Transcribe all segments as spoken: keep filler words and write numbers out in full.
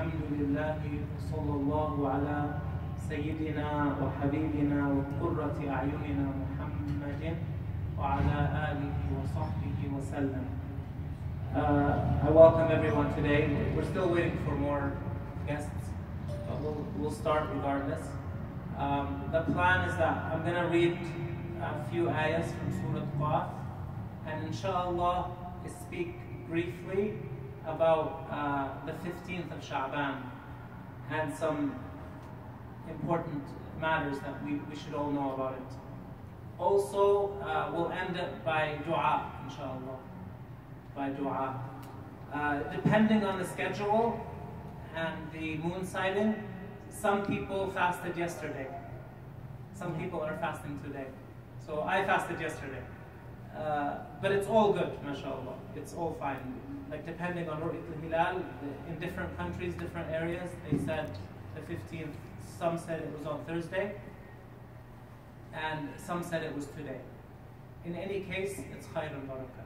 الحمد لله وصلى الله على سيدنا وحبيبنا وقرة أعيننا محمد وعلى آله وصحبه وسلم. Uh, I welcome everyone today. We're still waiting for more guests, but we'll, we'll start regardless. Um, the plan is that I'm going to read a few ayahs from Surah Qaf, and inshallah speak briefly about uh, the fifteenth of Shaaban and some important matters that we, we should all know about it. Also, uh, we'll end it by dua, inshallah, by dua. Uh, depending on the schedule and the moon sighting, some people fasted yesterday. Some people are fasting today. So I fasted yesterday. Uh, but it's all good, mashallah. It's all fine. Like depending on Ru'yat al-Hilal, in different countries, different areas, they said the fifteenth. Some said it was on Thursday, and some said it was today. In any case, it's khair al-barakah.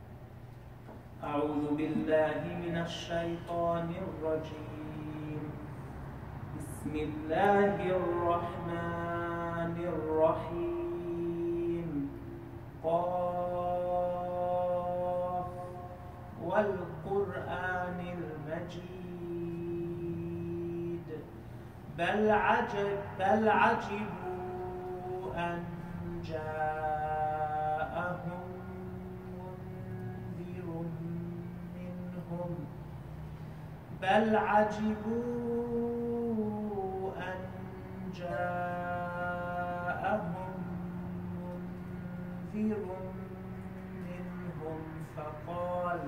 أعوذ بالله من الشيطان الرجيم. بسم الله الرحمن الرحيم. قاف والقرآن المجيد. بل عجب بل عجبوا أن جاءهم منذر منهم بل عجبوا أن جاءهم منذر منهم فقال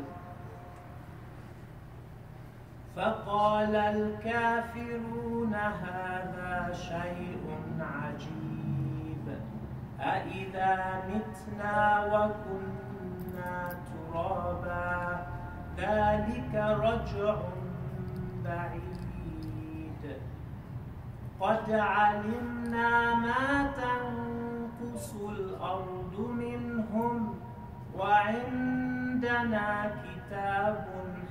فقال الكافرون هذا شيء عجيب أإذا متنا وكنا ترابا ذلك رجع بعيد قد علمنا ما تنقص الأرض منهم وعندنا كتاب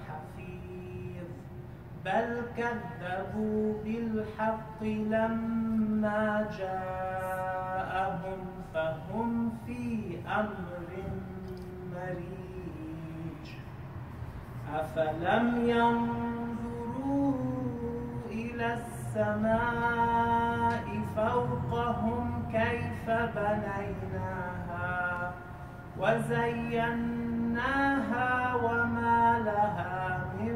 بل كذبوا بالحق لما جاءهم فهم في أمر مريج أفلم ينظروا إلى السماء فوقهم كيف بنيناها وزيناها وما لها من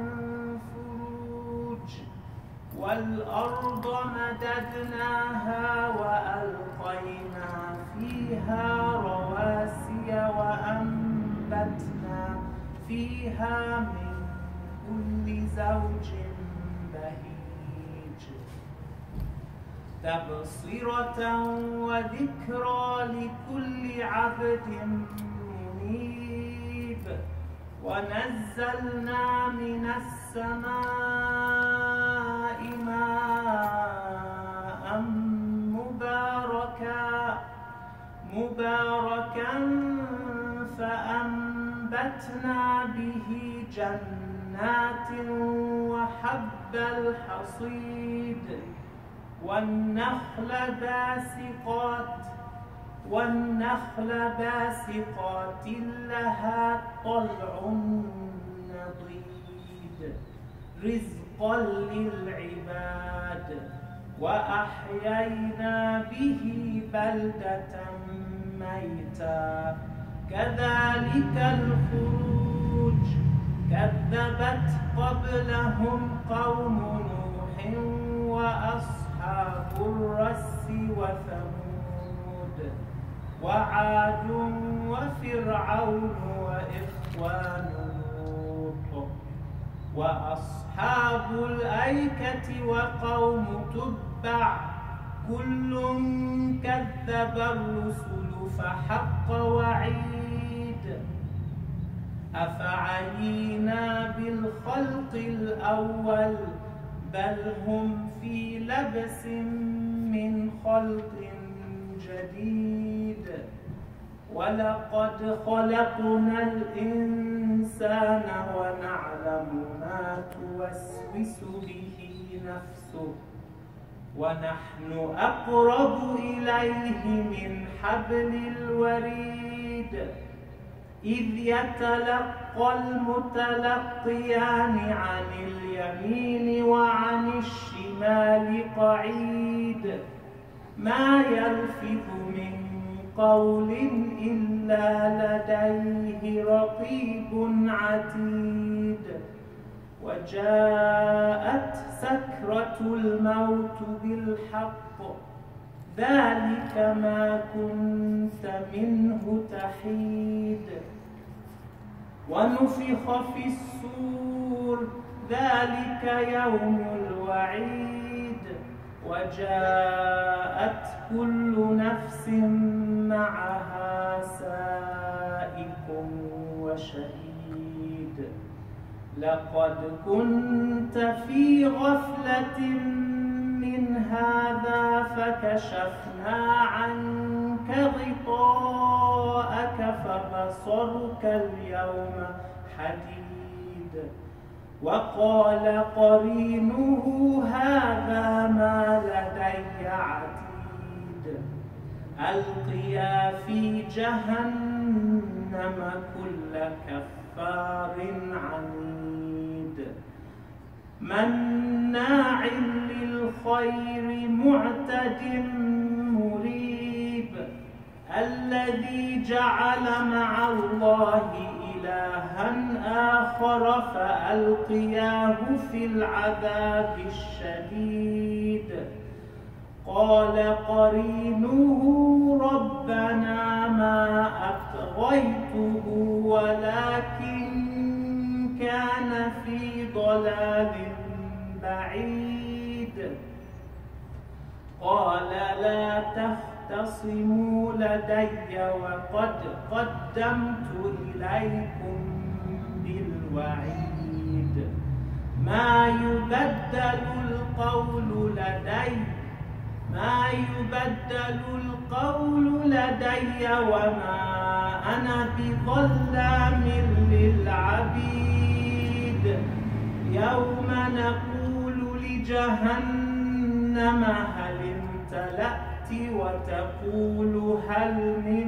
والأرض مددناها وألقينا فيها رواسي وأنبتنا فيها من كل زوج بهيج تبصرة وذكرى لكل عبد منيب ونزلنا من السماء ماء مباركا مباركا فأنبتنا به جنات وحب الحصيد والنخل باسقات والنخل باسقات لها طلع نضيد رزقا للعباد وأحيينا به بلدة ميتا كذلك الخروج كذبت قبلهم قوم نوح وأصحاب الرس وثمود وعاد وفرعون وإخوان لوط وأصحاب الأيكة وقوم تبع كل كذب الرسل فحق وعيد أفعينا بالخلق الأول بل هم في لبس من خلق جديد ولقد خلقنا الإنسان ونعلم ما توسوس به نفسه ونحن أقرب إليه من حبل الوريد إذ يتلقى المتلقيان عن اليمين وعن الشمال قعيد ما يلفظ من قول إلا لديه رقيب عتيد وجاءت سكرة الموت بالحق ذلك ما كنت منه تحيد ونفخ في الصور ذلك يوم الوعيد وجاءت كل نفس معها سائق وشهيد لقد كنت في غفلة من هذا فكشفنا عنك غطاءك فبصرك اليوم حديد وقال قرينه هذا ما لدي عتيد ألقيا في جهنم كل كفار عنيد مناع للخير معتد مريب الذي جعل مع الله إلها آخر فألقياه في العذاب الشديد قال قرينه ربنا ما أطغيته ولكن كان في ضلال بعيد قال لا تختصموا لدي وقد قدمت إليكم بالوعيد ما يبدل القول لدي ما يبدل القول لدي وما أنا بظلام للعبيد يوم نقول لجهنم هل امتلأت وتقول هل من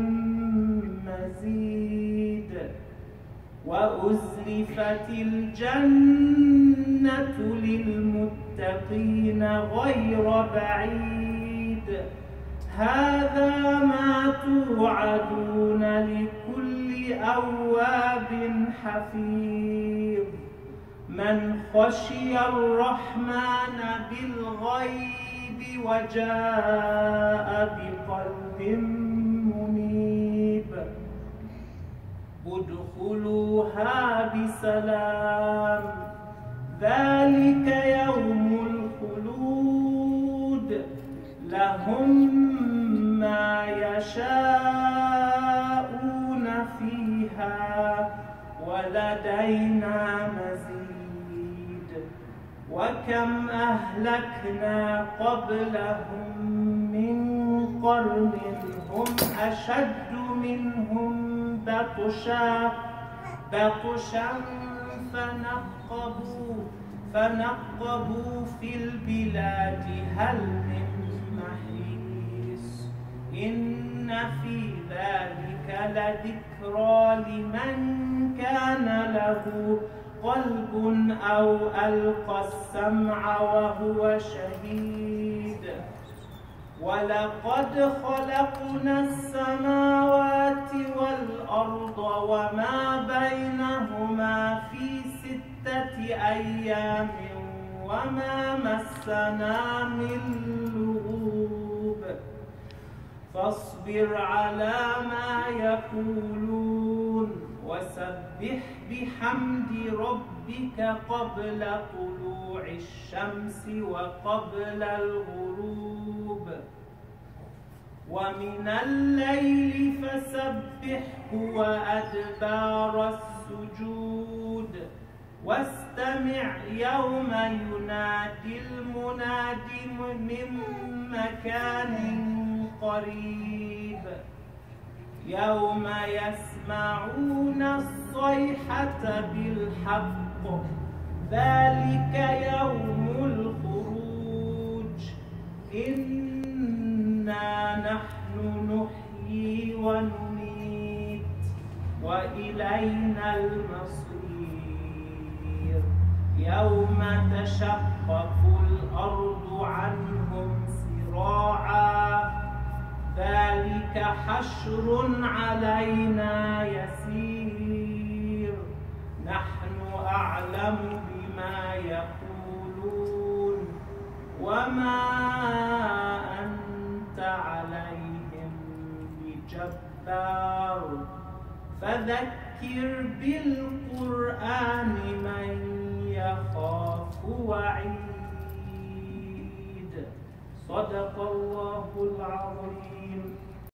مزيد وأزلفت الجنة للمتقين غير بعيد هذا ما توعدون لكل أواب حفيظ من خشي الرحمن بالغيب وجاء بقلب منيب ادخلوها بسلام ذلك يوم الخلود لهم ما يشاءون فيها ولدينا مزيد وكم أهلكنا قبلهم من قرن هم أشد منهم بطشا بطشا فنقبوا فنقبوا في البلاد هل من محيص إن في ذلك لذكرى لمن كان له قلب أو ألقى السمع وهو شهيد ولقد خلقنا السماوات والأرض وما بينهما في ستة أيام وما مسنا من لغوب فاصبر على ما يقولون وسبح بحمد ربك قبل طلوع الشمس وقبل الغروب ومن الليل فسبحه وأدبار السجود واستمع يوم ينادي المناد من مكان قريب يوم يسمعون الصيحة بالحق ذلك يوم الخروج إنا نحن نحيي ونميت وإلينا المصير يوم تشقق الأرض عنهم سراعا ذلك حشر علينا يسير نحن أعلم بما يقولون وما أنت عليهم بجبار فذكر بالقرآن من يخاف وعيد صدق الله العظيم.